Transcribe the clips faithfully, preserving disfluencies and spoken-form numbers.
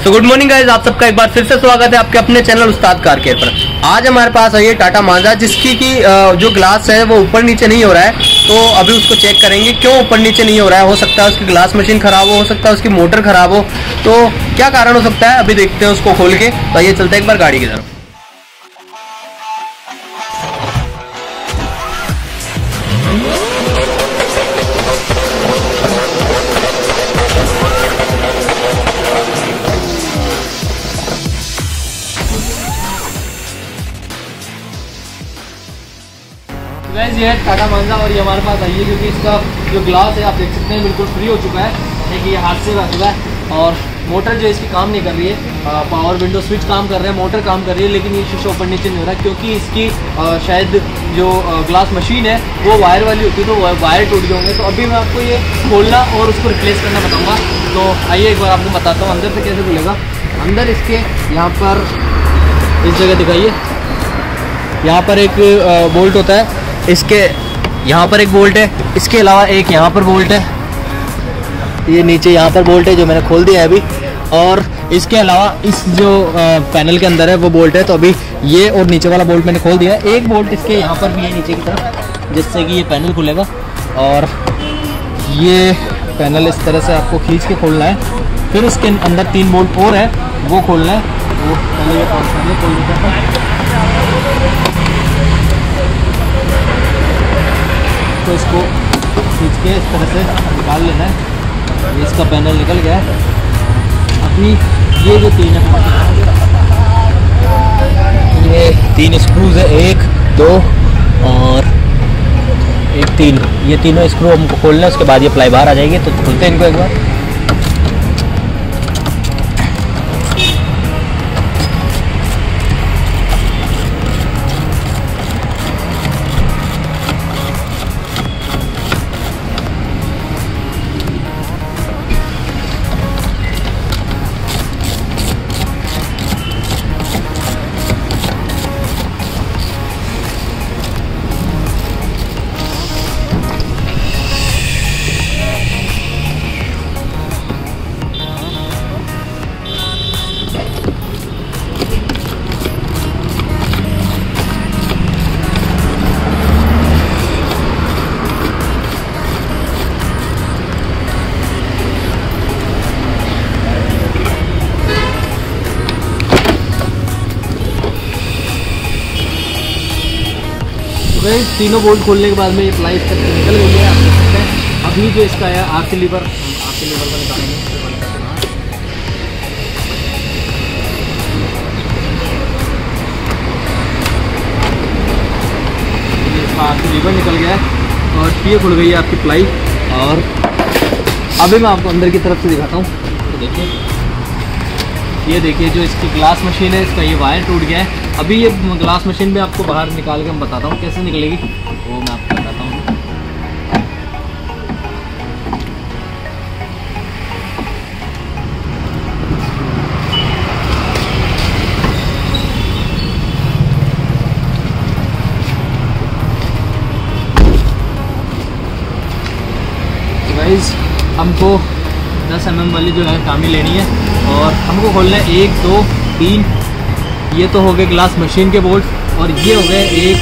तो good morning guys, आप सबका एक बार फिर से स्वागत है आपके अपने चैनल उस्ताद कार केयर पर। आज हमारे पास है ये टाटा मांजा, जिसकी की जो ग्लास है वो ऊपर नीचे नहीं हो रहा है। तो अभी उसको चेक करेंगे क्यों ऊपर नीचे नहीं हो रहा है। हो सकता है उसकी ग्लास मशीन खराब हो, हो सकता है उसकी मोटर खराब हो, तो क्या कारण हो सकता है अभी देखते हैं उसको खोल के। तो ये चलते हैं एक बार गाड़ी की तरफ। गाइस ये है टाटा मांजा और ये हमारे पास आई है क्योंकि इसका जो ग्लास है आप देख सकते हैं बिल्कुल फ्री हो चुका है। देखिए ये हाथ से रख चुका है और मोटर जो इसकी काम नहीं कर रही है। पावर विंडो स्विच काम कर रहे हैं, मोटर काम कर रही है, लेकिन ये शीशा ऊपर नीचे नहीं हो रहा है क्योंकि इसकी आ, शायद जो ग्लास मशीन है वो वायर वाली होती है, तो वायर टूट गए होंगे। तो अभी मैं आपको ये खोलना और उसको रिप्लेस करना बताऊँगा। तो आइए एक बार आपको बताता हूँ अंदर से कैसे खुलेगा। अंदर इसके यहाँ पर इस जगह दिखाइए, यहाँ पर एक बोल्ट होता है, इसके यहाँ पर एक बोल्ट है, इसके अलावा एक यहाँ पर बोल्ट है, ये नीचे यहाँ पर बोल्ट है जो मैंने खोल दिया है अभी। और इसके अलावा इस जो पैनल के अंदर है वो बोल्ट है, तो अभी ये और नीचे वाला बोल्ट मैंने खोल दिया है। एक बोल्ट इसके यहाँ पर भी है नीचे की तरफ, जिससे कि ये पैनल खुलेगा। और ये पैनल इस तरह से आपको खींच के खोलना है। फिर इसके अंदर तीन बोल्ट और है, वो खोलना है। वो पहले ये खोल देता है, तो इसको खींच के इस तरह से निकाल लेना है। ये इसका पैनल निकल गया है। अपनी ये जो तीन है, ये तीन स्क्रूज है, एक दो और एक तीन, ये तीनों स्क्रू हमको खोलना है। उसके बाद ये प्लाई बाहर आ जाएगी। तो खोलते हैं इनको एक बार। तीनों बोल्ट खोलने के बाद में ये प्लाई इस तरह निकल गई है, आप देख सकते हैं। अभी जो इसका है आरसी लीवर, आरसी लीवर का निकालेंगे। ये इसका आरसी लीवर निकल गया है और ये खुल गई है आपकी प्लाई। और अभी मैं आपको अंदर की तरफ से दिखाता हूँ। तो देखिए, ये देखिए जो इसकी ग्लास मशीन है, इसका ये वायर टूट गया है। अभी ये ग्लास मशीन में आपको बाहर निकाल के मैं बताता हूँ कैसे निकलेगी, वो मैं आपको बताता हूँ। गाइस हमको दस एम एम वाली जो है कामी लेनी है और हमको खोलना है एक दो तीन। ये तो हो गए ग्लास मशीन के बोल्ट और ये हो गए एक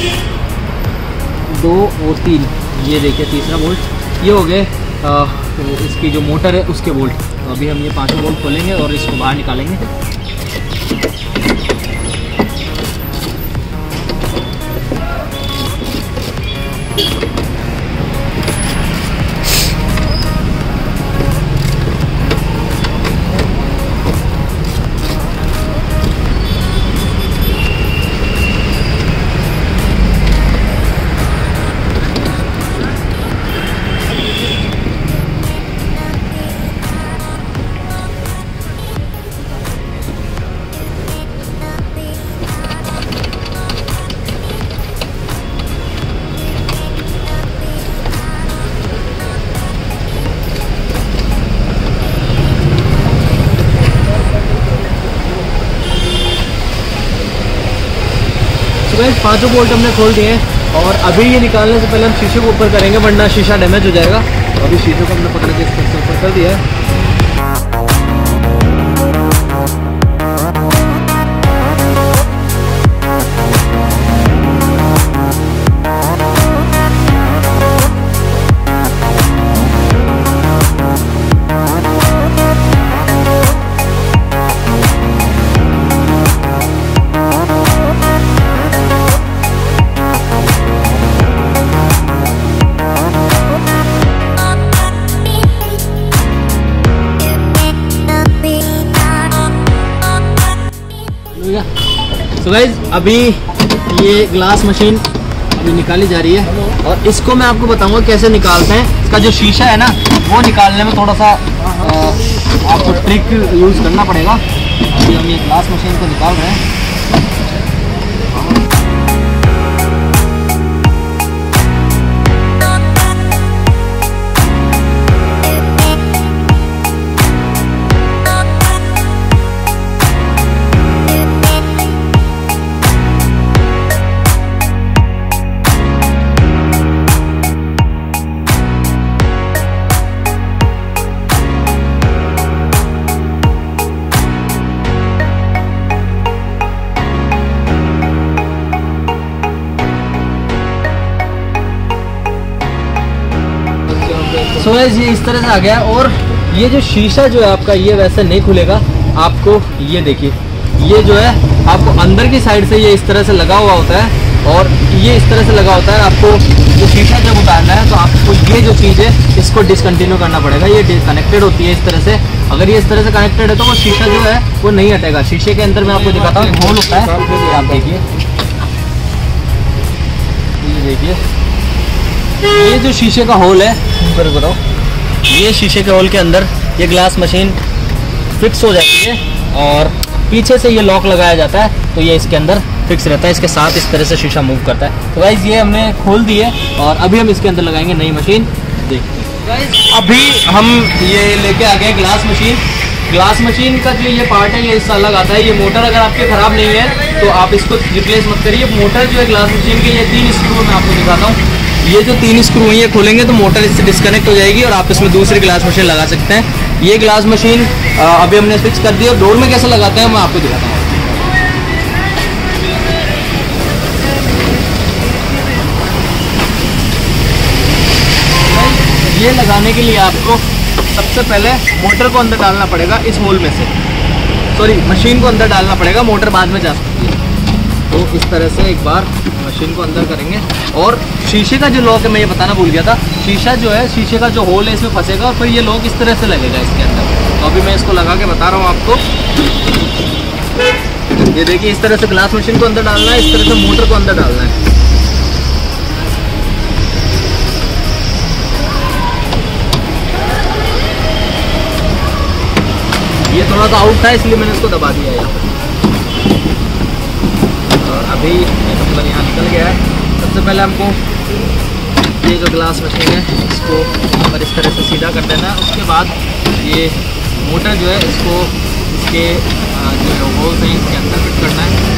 दो और तीन। ये देखिए तीसरा बोल्ट, ये हो गए इसकी जो मोटर है उसके बोल्ट। तो अभी हम ये पांचों बोल्ट खोलेंगे और इसको बाहर निकालेंगे। गाइस पांचों बोल्ट हमने खोल दिए हैं और अभी ये निकालने से पहले हम शीशे को ऊपर करेंगे वरना शीशा डैमेज हो जाएगा। तो अभी शीशे को हमने पकड़ के इसके ऊपर कर दिया है। है। तो गाइज अभी ये ग्लास मशीन अभी निकाली जा रही है और इसको मैं आपको बताऊंगा कैसे निकालते हैं। इसका जो शीशा है ना वो निकालने में थोड़ा सा आ, आपको ट्रिक यूज़ करना पड़ेगा। अभी हम ये ग्लास मशीन को निकाल रहे हैं। सो so ये इस तरह से आ गया और ये जो शीशा जो है आपका ये वैसे नहीं खुलेगा। आपको ये देखिए ये जो है आपको अंदर की साइड से ये इस तरह से लगा हुआ होता है और ये इस तरह से लगा होता है। आपको जो शीशा जब उतारना है तो आपको ये जो चीज़ है इसको डिसकंटिन्यू करना पड़ेगा। ये कनेक्टेड होती है इस तरह से। अगर ये इस तरह से कनेक्टेड है तो वो शीशा जो है वो नहीं हटेगा। शीशे के अंदर मैं आपको दिखाता हूँ होल होता है, आप देखिए ये देखिए ये जो शीशे का होल है ऊपर बताओ, ये शीशे के होल के अंदर ये ग्लास मशीन फिक्स हो जाती है और पीछे से ये लॉक लगाया जाता है तो ये इसके अंदर फिक्स रहता है। इसके साथ इस तरह से शीशा मूव करता है। तो गाइस ये हमने खोल दी है और अभी हम इसके अंदर लगाएंगे नई मशीन। देखते हैं गाइस अभी हम ये लेके आ गए ग्लास मशीन। ग्लास मशीन का जो ये पार्ट है ये इससे अलग आता है। ये मोटर अगर आपके ख़राब नहीं है तो आप इसको रिप्लेस मत करिए। मोटर जो है ग्लास मशीन के ये तीन स्क्रू मैं आपको दिखाता हूँ। ये जो तीन स्क्रू हैं ये खोलेंगे तो मोटर इससे डिस्कनेक्ट हो जाएगी और आप इसमें दूसरी ग्लास मशीन लगा सकते हैं। ये ग्लास मशीन अभी हमने फिक्स कर दी और डोर में कैसे लगाते हैं मैं आपको दिखाता हूँ। ये लगाने के लिए आपको सबसे पहले मोटर को अंदर डालना पड़ेगा इस होल में से, सॉरी मशीन को अंदर डालना पड़ेगा, मोटर बाद में जा सकती है। तो इस तरह से एक बार मशीन को अंदर करेंगे और शीशे का जो लॉक है मैं ये बताना भूल गया था। शीशा जो है शीशे का जो होल है इसमें फंसेगा और फिर ये लॉक इस तरह से लगेगा इसके अंदर। तो अभी मैं इसको लगा के बता रहा हूँ आपको। ये देखिए इस तरह से ग्लास मशीन को अंदर डालना है, इस तरह से मोटर को अंदर डालना है। ये थोड़ा सा आउट था इसलिए मैंने इसको दबा दिया यहाँ पर। और अभी नंबर यहाँ निकल गया है। सबसे पहले हमको ये जो ग्लास मशीन है इसको यहाँ पर इस तरह से सीधा कर देना है। उसके बाद ये मोटर जो है इसको इसके जो होल्स हैं इसके अंदर फिट करना है।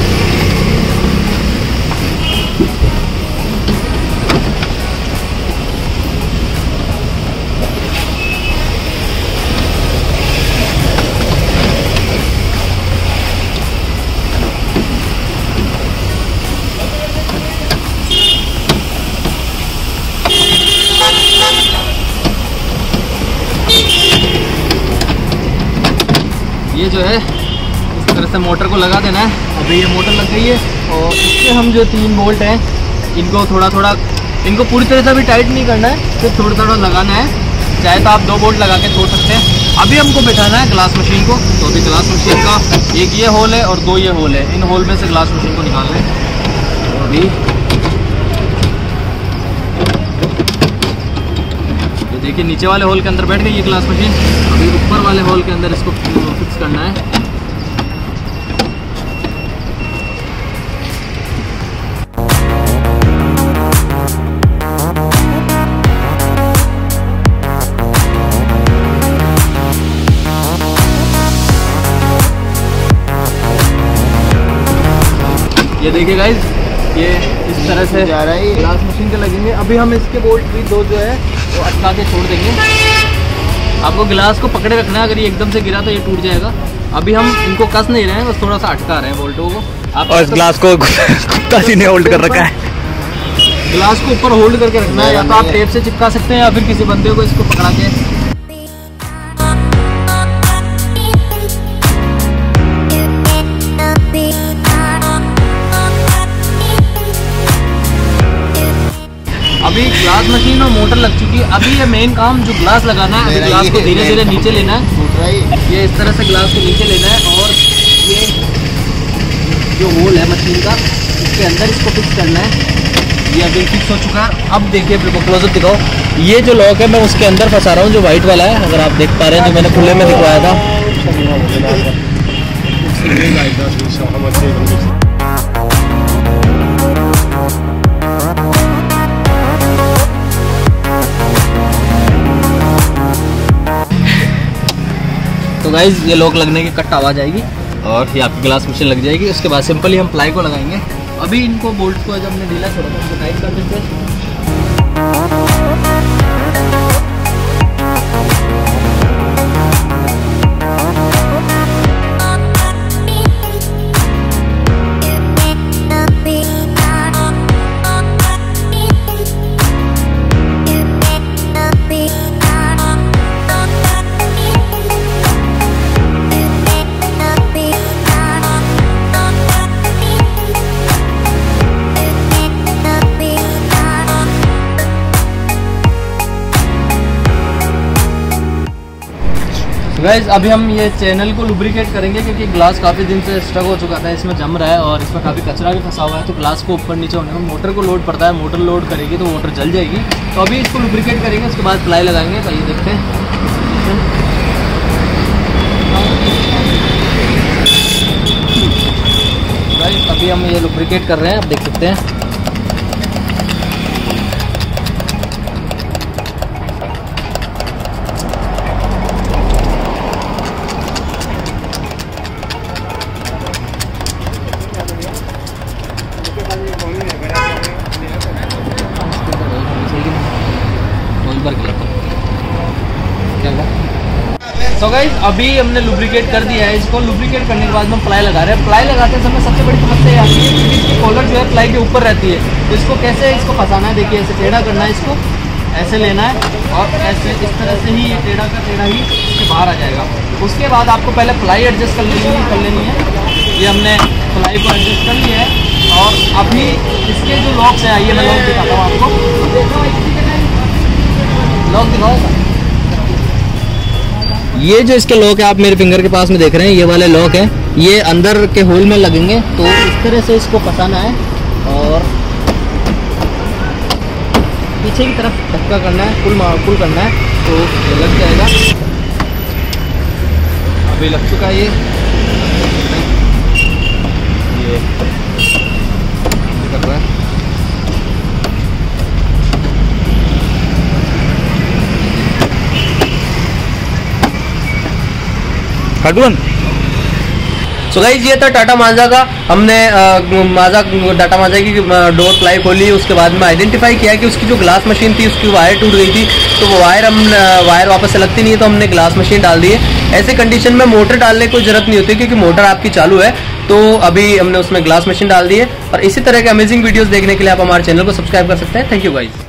ये जो है इस तरह से मोटर को लगा देना है। अभी ये मोटर लग गई है और इससे हम जो तीन बोल्ट हैं इनको थोड़ा थोड़ा इनको पूरी तरह से भी टाइट नहीं करना है, सिर्फ थोड़ा थोड़ा लगाना है। चाहे तो आप दो बोल्ट लगा के छोड़ सकते हैं। अभी हमको बैठाना है ग्लास मशीन को। तो अभी ग्लास मशीन का एक ये होल है और दो ये होल है, इन होल में से ग्लास मशीन को निकालना है। तो अभी ये देखिए नीचे वाले होल के अंदर बैठ गई ये ग्लास मशीन। अभी ऊपर वाले होल के अंदर इसको फिक्स करना है। ये देखिए गाइस ये इस तरह से जा रहा है, ग्लास मशीन के लगेंगे। अभी हम इसके बोल्ट भी दो जो है वो अटका के छोड़ देंगे। आपको गिलास को पकड़े रखना है, अगर ये एकदम से गिरा तो ये टूट जाएगा। अभी हम इनको कस नहीं रहे हैं, बस थोड़ा सा अटका रहे हैं बोल्टों को। आप और इस ग्लास को कुत्ता जी ने होल्ड कर रखा है। ग्लास को ऊपर होल्ड करके रखना है, या तो आप टेप से चिपका सकते हैं या फिर किसी बंदे को इसको पकड़ा के। अभी ग्लास मशीन और मोटर लग चुकी है। अभी ये मेन काम जो ग्लास लगाना है, अभी ग्लास को धीरे धीरे नीचे लेना है। ये इस तरह से ग्लास को नीचे लेना है और ये जो होल है मशीन का, इसके अंदर इसको फिक्स करना है। ये अभी फिक्स हो चुका है। अब देखिए बिल्कुल क्लोजअप दिखाओ, ये जो लॉक है मैं उसके अंदर फंसा रहा हूँ, जो वाइट वाला है, अगर आप देख पा रहे हैं, जो मैंने खुले में दिखवाया था। तो गाइज ये लॉक लगने की कट आवाज आएगी और ये आपकी ग्लास मशीन लग जाएगी। उसके बाद सिंपली हम प्लाई को लगाएंगे। अभी इनको बोल्ट को जब हमने ढीला छोड़ा था उसको टाइट कर देते हैं। गाइज अभी हम ये चैनल को लुब्रिकेट करेंगे क्योंकि ग्लास काफ़ी दिन से स्टक हो चुका था, इसमें जम रहा है और इसमें काफ़ी कचरा भी फंसा हुआ है। तो ग्लास को ऊपर नीचे होने में मोटर को लोड पड़ता है, मोटर लोड करेगी तो मोटर जल जाएगी। तो अभी इसको लुब्रिकेट करेंगे, उसके बाद प्लाई लगाएंगे। तो ये देखते हैं गाइज, अभी हम ये लुब्रिकेट कर रहे हैं, आप देख सकते हैं। तो गाइस अभी हमने लुब्रिकेट कर दिया है। इसको लुब्रिकेट करने के बाद हम प्लाई लगा रहे हैं। प्लाई लगाते समय सबसे बड़ी समस्या ये आती है कि इसकी कॉलर जो है प्लाई के ऊपर रहती है। तो इसको कैसे इसको फंसाना है, देखिए ऐसे टेढ़ा करना है, इसको ऐसे लेना है और ऐसे इस तरह से ही ये टेढ़ा का टेढ़ा ही इसके बाहर आ जाएगा। उसके बाद आपको पहले प्लाई एडजस्ट कर लेनी है कर लेनी है ये हमने प्लाई को एडजस्ट कर लिया है। और अभी इसके जो लॉक्स हैं, आइए मैं लॉक दिखाता हूँ आपको। लॉक दिखाओ। ये जो इसके लॉक है आप मेरे फिंगर के पास में देख रहे हैं, ये वाले लॉक है, ये अंदर के होल में लगेंगे। तो इस तरह से इसको फंसाना है और पीछे की तरफ धक्का करना है, पुल पुल करना है तो ये लग जाएगा। अभी लग चुका है ये ये कर रहा है। सो गाइस ये था टाटा मांजा का। हमने मांजा टाटा मांजा की डोर प्लाई खोली, उसके बाद में आइडेंटिफाई किया कि उसकी जो ग्लास मशीन थी उसकी वायर टूट गई थी। तो वो वायर हम वायर वापस से लगती नहीं है, तो हमने ग्लास मशीन डाल दी है। ऐसे कंडीशन में मोटर डालने की कोई जरूरत नहीं होती क्योंकि मोटर आपकी चालू है। तो अभी हमने उसमें ग्लास मशीन डाल दी है। और इसी तरह के अमेजिंग वीडियोस देखने के लिए आप हमारे चैनल को सब्सक्राइब कर सकते हैं। Thank you guys.